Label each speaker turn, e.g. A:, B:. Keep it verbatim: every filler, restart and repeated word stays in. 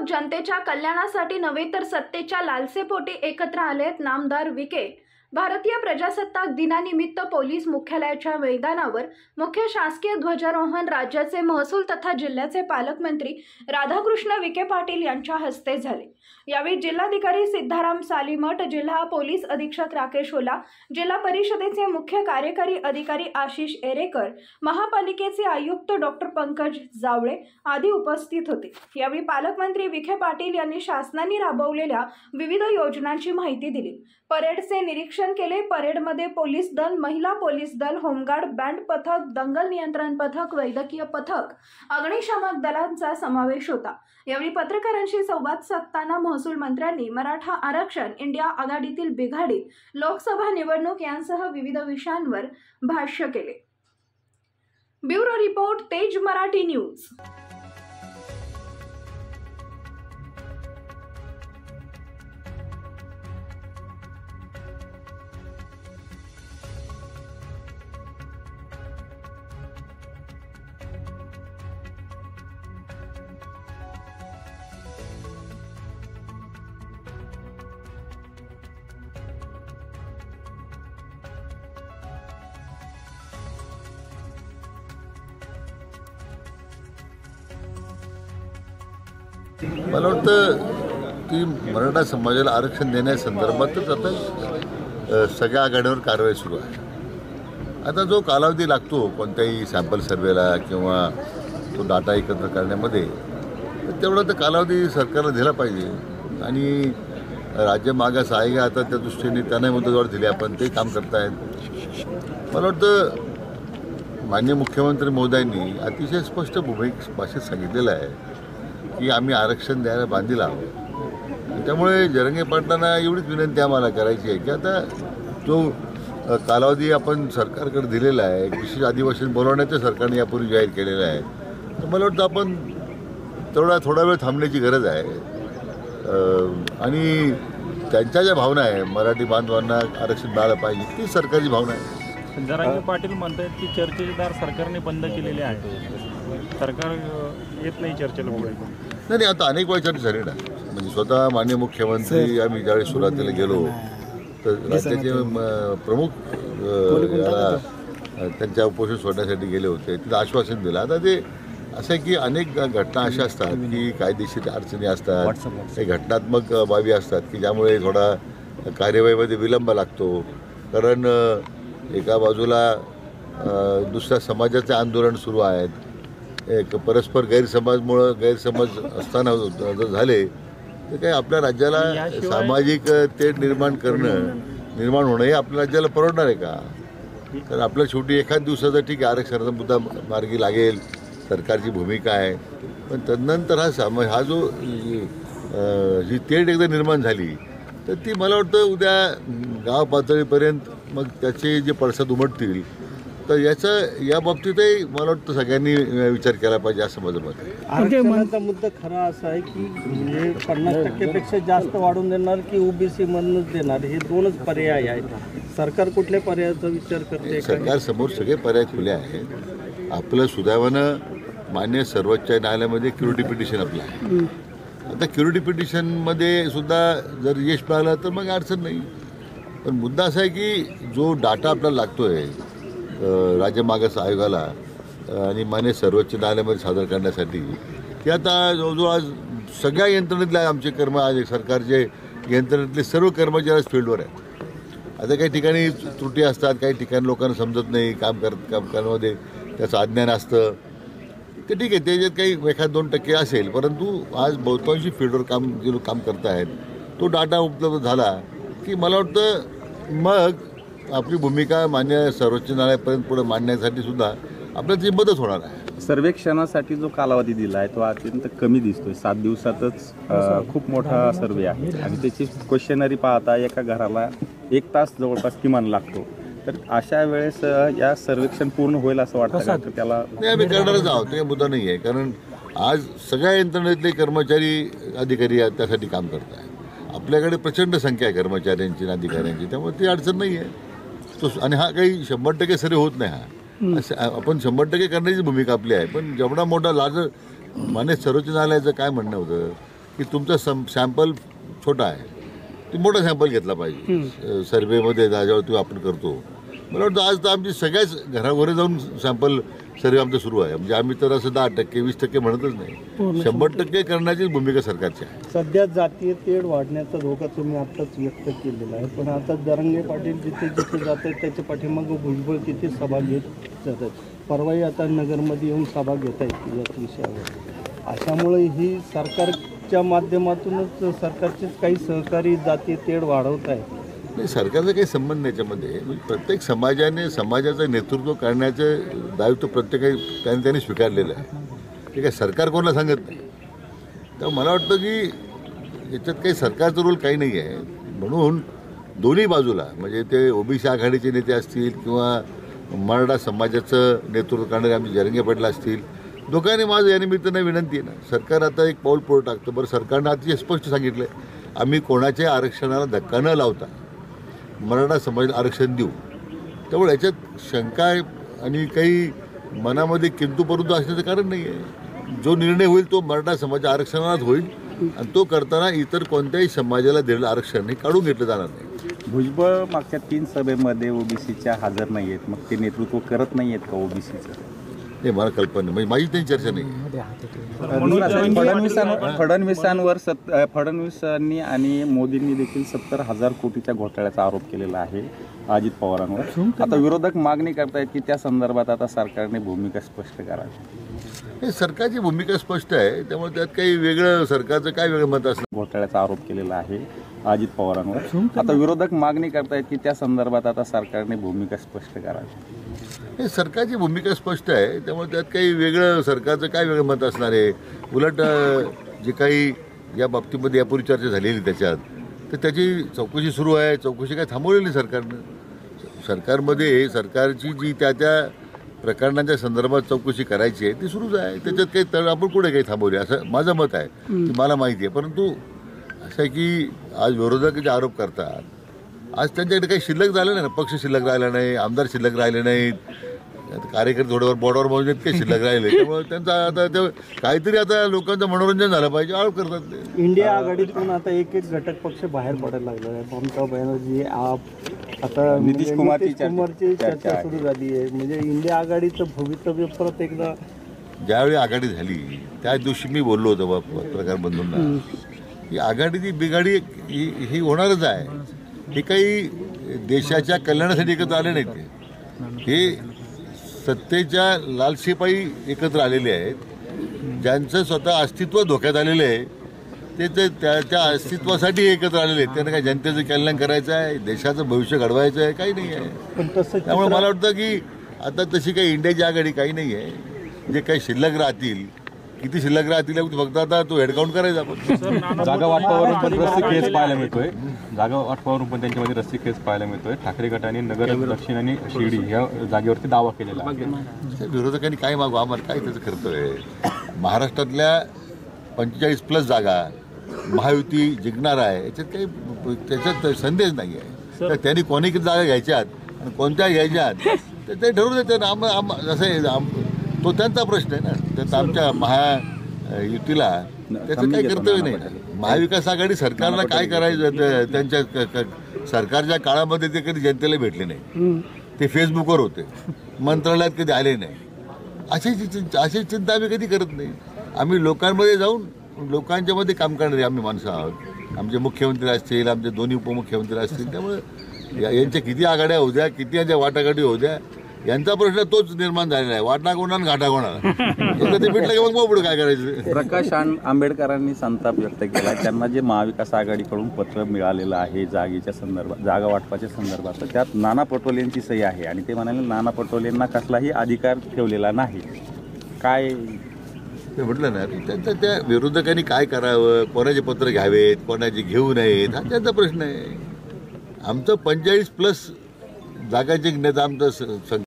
A: जनतेच्या कल्याणासाठी नव्हे तर सत्तेच्या लालसेपोटी एकत्र आलेत नामदार विखे। भारतीय प्रजासत्ताक दिनानिमित्त पोलीस मुख्यालयाच्या मैदानावर मुख्य शासकीय ध्वजारोहण राज्याचे महसूल तथा जिल्ह्याचे पालकमंत्री राधाकृष्ण विखे पाटील यांच्या हस्ते झाले। यावेळी जिल्हाधिकारी सिद्धाराम सालीमठ, जिल्हा पोलीस अधीक्षक राकेश ओला, जिल्हा परिषदेचे मुख्य कार्यकारी अधिकारी आशिष एरेकर, महापालिकेचे आयुक्त डॉक्टर पंकज जावळे आदी उपस्थित होते। यावेळी पालकमंत्री विखे पाटील यांनी शासनाने राबवलेल्या विविध योजनांची माहिती दिली। परेडचे निरीक्षण केले। परेडमध्ये पोलीस दल, महिला पोलीस दल, होमगार्ड, बँड पथक, दंगल नियंत्रण पथक, वैद्यकीय पथक, अग्निशामक दलांचा समावेश होता। यावेळी पत्रकारांशी संवाद साधताना महसूल मंत्र्यांनी मराठा आरक्षण, इंडिया आघाडीतील बिघाडीत, लोकसभा निवडणूक यांसह विविध विषयांवर भाष्य केले। ब्युरो रिपोर्ट, तेज मराठी न्यूज।
B: मला वाटतं की मराठा समाजाला आरक्षण देण्यासंदर्भातच आता सगळ्या आघाडीवर कारवाई सुरू आहे। आता जो कालावधी लागतो कोणत्याही सॅम्पल सर्वेला किंवा तो डाटा एकत्र करण्यामध्ये, तेवढा तर कालावधी सरकारला दिला पाहिजे। आणि राज्य मागास आयोग आता त्या दृष्टीने त्यांना मुदतवाढ दिली, आपण ते काम करतायत। मला वाटतं माननीय मुख्यमंत्री महोदयांनी अतिशय स्पष्ट भूमिक भाषेत सांगितलेलं आहे की आम्ही आरक्षण द्यायला बांधील आहोत। त्यामुळे जरंगे पाटलांना एवढीच विनंती आम्हाला करायची आहे की आता जो कालावधी आपण सरकारकडे दिलेला आहे, विशेष आदिवासी बोलवण्याचं सरकारने यापूर्वी जाहीर केलेलं आहे, तर मला वाटतं आपण तेवढा थोडा वेळ थांबण्याची गरज आहे। आणि त्यांच्या ज्या भावना आहे मराठी बांधवांना आरक्षण मिळालं पाहिजे, ती सरकारची भावना आहे।
C: जरांगे पाटील म्हणतात की चर्चेचे दार सरकारने बंद केलेले आहे, सरकार येत नाही चर्चेला पुढे।
B: नाही नाही, आता अनेक वेळा चर्चा झाली ना, म्हणजे स्वतः माननीय मुख्यमंत्री आम्ही ज्यावेळी सुरुवातीला गेलो तर राज्याचे प्रमुख याला त्यांच्या उपोषण सोडण्यासाठी गेले होते, तिथं आश्वासन दिलं। आता ते असं आहे की अनेक घटना अशा असतात की कायदेशीर अडचणी असतात, काही घटनात्मक बाबी असतात की ज्यामुळे थोडा कार्यवाहीमध्ये विलंब लागतो। कारण एका बाजूला दुसऱ्या समाजाचे आंदोलन सुरू आहेत, एक परस्पर गैरसमजमुळं गैरसमज असताना जर झाले तर काही आपल्या राज्याला सामाजिक तेढ निर्माण करणं निर्माण होणं हे आपल्या राज्याला परवडणार आहे का? तर आपल्या शेवटी एखाद दिवसाचा ठीक आहे आरक्षणाचा मुद्दा मार्गी लागेल, सरकारची भूमिका आहे, पण तदनंतर हा सामा हा जो ही तेढ एकदा निर्माण झाली तर ती मला वाटतं उद्या गाव पातळीपर्यंत मग त्याचे जे पडसाद उमटतील, तर याचं या बाबतीतही मला वाटतं सगळ्यांनी विचार केला पाहिजे असं माझं मत आहे।
D: आरक्षणाचा मुद्दा खरा असा आहे की म्हणजे पन्नास टक्केपेक्षा जास्त वाढून देणार की ओबीसी मधूनच देणार, हे दोनच पर्याय आहेत। सरकार कुठल्या पर्यायाचा विचार करते?
B: सरकार समोर सगळे पर्याय खुले आहेत। आपलं सुदैवानं मान्य सर्वोच्च न्यायालयामध्ये क्युरिटी पिटिशन आपलं आहे। आता क्युरिटी पिटिशनमध्ये सुद्धा जर यश मिळालं तर मग अडचण नाही, पण मुद्दा असा आहे की जो डाटा आपल्याला लागतो आहे राज्य मागास आयोगाला आणि मान्य सर्वोच्च न्यायालयामध्ये सादर करण्यासाठी, ते आता जवळजवळ आज सगळ्या यंत्रणेतले आमचे कर्म आज सरकारचे यंत्रणेतले सर्व कर्मचारी आज फील्डवर आहेत। आता काही ठिकाणी त्रुटी असतात, काही ठिकाणी लोकांना समजत नाही, काम कर काम करण्यामध्ये त्याचं अज्ञान असतं, ते ठीक आहे, त्याच्यात काही एखाद दोन टक्के असेल, परंतु आज बहुतांशी फील्डवर काम जे लोक काम करत आहेत तो डाटा उपलब्ध झाला की मला वाटतं मग आपली भूमिका मान्य सर्वोच्च न्यायालयापर्यंत पुढे मांडण्यासाठी सुद्धा आपल्याला ती मदत होणार आहे।
E: सर्वेक्षणासाठी जो कालावधी दिला आहे तो अत्यंत कमी दिसतोय, सात दिवसातच खूप मोठा सर्वे आहे आणि त्याची क्वेश्चनरी पाहता एका घराला एक तास जवळपास किमान लागतो। तर अशा वेळेस या सर्वेक्षण पूर्ण होईल असं वाटतं का? तर त्याला
B: नाही, आम्ही करणारच आहोत, ते मुद्दा नाही आहे। कारण आज सगळ्या यंत्रणेतले कर्मचारी अधिकारी त्यासाठी काम करत आहेत। आपल्याकडे प्रचंड संख्या आहे कर्मचाऱ्यांची आणि अधिकाऱ्यांची, त्यामुळे ती अडचण नाही आहे। तो आणि हा काही शंभर टक्के सर्वे होत नाही, हा असं आपण शंभर टक्के करण्याची भूमिका आपली आहे। पण जेवढा मोठा लार्जर मान्य सर्वोच्च न्यायालयाचं काय म्हणणं होतं की तुमचा सम सॅम्पल छोटा आहे, तुम्ही मोठा सॅम्पल घेतला पाहिजे सर्वेमध्ये ज्याच्यावर आपण करतो. मला वाटतं आज तर आमची सगळ्याच घरावर जाऊन सॅम्पल सर्वे आमचं सुरू आहे. म्हणजे आम्ही तर असं दहा टक्के वीस टक्के म्हणतच नाही, शंभर टक्के करण्याची भूमिका सरकारची आहे.
D: सध्या जातीय तेढ वाढण्याचा धोका तुम्ही आत्ताच व्यक्त केलेला आहे, पण आता जरांगे पाटील जिथे जिथे जात आहेत त्याच्या पाठीमागं भुजबळ किती सभा घेत जातात. परवाही आता नगरमध्ये येऊन सभा घेत आहेत याच विषयावर. अशामुळे ही सरकारच्या माध्यमातूनच सरकारचेच काही सहकारी जातीय तेढ वाढवत आहेत.
B: नाही, सरकारचा काही संबंध नाही याच्यामध्ये. म्हणजे प्रत्येक समाजाने समाजाचं नेतृत्व करण्याचं दायित्व प्रत्येकाने त्यांनी त्यांनी स्वीकारलेलं आहे. ठीक आहे, सरकार कोणाला सांगत नाही. तर मला वाटतं की याच्यात काही सरकारचा रोल काही नाही आहे. म्हणून दोन्ही बाजूला म्हणजे ते ओबीसी आघाडीचे नेते असतील किंवा मराठा समाजाचं नेतृत्व करणारे आमचे जरांगे पाटील असतील, दोघांनी माझं या निमित्तानं विनंती आहे ना, सरकार आता एक पाऊल पुढे टाकतं. बरं, सरकारनं अतिशय स्पष्ट सांगितलं आहे आम्ही कोणाच्या आरक्षणाला धक्का न लावता मराठा समाजाला आरक्षण देऊ. त्यामुळे याच्यात शंका आणि काही मनामध्ये किंतु परंतु असण्याचं कारण नाही आहे. जो निर्णय होईल तो मराठा समाजाच्या आरक्षणालाच होईल आणि तो करताना इतर कोणत्याही समाजाला दिलेलं आरक्षण हे काढून घेतलं जाणार नाही.
E: भुजबळ मागच्या तीन सभेमध्ये ओबीसीच्या हजर नाही आहेत, मग ते नेतृत्व करत नाही आहेत का ओबीसीचं?
B: हे मला कल्पना नाही, म्हणजे माझी त्यांची चर्चा नाही.
E: फडणवीसांवर फडणवीसांवर सत फडणवीसांनी आणि मोदींनी देखील सत्तर हजार कोटीच्या घोटाळ्याचा आरोप केलेला आहे अजित पवारांवर. आता विरोधक मागणी करतायत की त्या संदर्भात आता सरकारने भूमिका स्पष्ट करावी.
B: हे सरकारची भूमिका स्पष्ट आहे, त्यामुळे त्यात काही वेगळं सरकारचं काय वेगळं मत असतं.
E: घोटाळ्याचा आरोप केलेला आहे अजित पवारांवर. आता विरोधक मागणी करतायत की त्या संदर्भात आता सरकारने भूमिका स्पष्ट करावी.
B: हे सरकारची भूमिका स्पष्ट आहे, त्यामुळे त्यात काही वेगळं सरकारचं काय वेगळं मत असणार आहे. उलट जे काही या बाबतीमध्ये यापूर्वी चर्चा झालेली त्याच्यात तर त्याची चौकशी सुरू आहे. चौकशी काय थांबवलेली नाही सरकारनं. सरकारमध्ये सरकारची जी त्या त्या प्रकरणांच्या संदर्भात चौकशी करायची आहे ती सुरूच आहे. त्याच्यात काही तर आपण कुठे काही थांबवले असं माझं मत आहे, की मला माहिती आहे. परंतु असं आहे की आज विरोधक जे आरोप करतात, आज त्यांच्याकडे काही शिल्लक झालं नाही ना. पक्ष शिल्लक राहिला नाही, आमदार शिल्लक राहिले नाहीत, कार्यकर्ते थोडेफार बोर्डावर मौजूद काही शिल्लक राहिले. त्यामुळे त्यांचा आता ते काहीतरी आता लोकांचं मनोरंजन झालं पाहिजे आरोप करतात ते.
D: इंडिया आघाडीतून आता एक एक घटक पक्ष बाहेर पडायला लागला आहे. ममता बॅनर्जी, आप, आता
E: नितीश कुमार
D: कुमारची चर्चा सुरू झाली आहे. म्हणजे इंडिया आघाडीचं भवितव्य परत एकदा.
B: ज्यावेळी आघाडी झाली त्या दिवशी मी बोललो होतो बा पत्रकार बंधूंना, ही आघाडीची बिघाडी ही ही होणारच आहे. हे काही देशाच्या कल्याणासाठी एकत्र आले नाहीत. ते हे सत्तेच्या लालसेपाई एकत्र आलेले आहेत. ज्यांचं स्वतः अस्तित्व धोक्यात आलेलं आहे ते ते त्या त्या अस्तित्वासाठी एकत्र आलेले आहेत. त्यांना काय जनतेचं कल्याण करायचं आहे, देशाचं भविष्य घडवायचं आहे, काही नाही आहे.
D: पण तसं
B: त्यामुळे मला वाटतं की आता तशी काही इंडियाची आघाडी काही नाही आहे. जे काही शिल्लक राहतील, किती शिल्लक राहतील फक्त आता तो हेडकाउंट करायचा आपण.
F: जागा वाटपावरून पण रस्ते केस पाहायला मिळतोय जागा वाटपावरून पण त्यांच्यामध्ये रस्ते केस पाहायला मिळतोय. ठाकरे गटाने नगर दक्षिण आणि शिर्डी या जागेवरती दावा केलेला आहे.
B: विरोधकांनी काय मागू, आम्हाला काय त्याचं कर्तव्य आहे. महाराष्ट्रातल्या पंचेचाळीस प्लस जागा महायुती जिंकणार आहे, याच्यात काही त्याच्यात संदेश नाही आहे. तर त्यांनी कोणी किती जागा घ्यायच्यात आणि कोणत्या घ्यायच्यात तर ते ठरवून देतात. आम आम असं आहे, तो त्यांचा प्रश्न आहे ना. त्यात आमच्या महायुतीला त्याचं काही कर्तव्य नाही. महाविकास आघाडी सरकारला काय करायचं त्यांच्या सरकारच्या काळामध्ये ते कधी जनतेला भेटले नाही. ते फेसबुकवर होते, मंत्रालयात कधी आले नाही. अशी अशी चिंता आम्ही कधी करत नाही. आम्ही लोकांमध्ये जाऊन लोकांच्यामध्ये काम करणारे आम्ही माणसं आहोत. आमचे मुख्यमंत्री असतील, आमचे दोन्ही उपमुख्यमंत्री असतील. त्यामुळे यांच्या किती आघाड्या होऊ द्या, किती यांच्या वाटाघाटी होऊ द्या, यांचा प्रश्न तोच निर्माण झालेला आहे. वाटा कोणा घाटा कोणाला. ते भेटलं की मग पुढे काय करायचं.
E: प्रकाश आंबेडकरांनी संताप व्यक्त केला. त्यांना जे महाविकास आघाडीकडून पत्र मिळालेलं आहे जागेच्या संदर्भात, जागा वाटपाच्या संदर्भात, तर त्यात नाना पटोलेंची सही आहे आणि ते म्हणाले नाना पटोलेंना कसलाही अधिकार ठेवलेला नाही. काय
B: ते म्हटलं ना, त्यांचा त्या विरोधकांनी काय करावं, कोणाचे पत्र घ्यावेत, कोणाचे घेऊ नयेत, हा त्यांचा प्रश्न आहे. आमचं पंचेचाळीस प्लस जागा जिंकण्याचा आमचं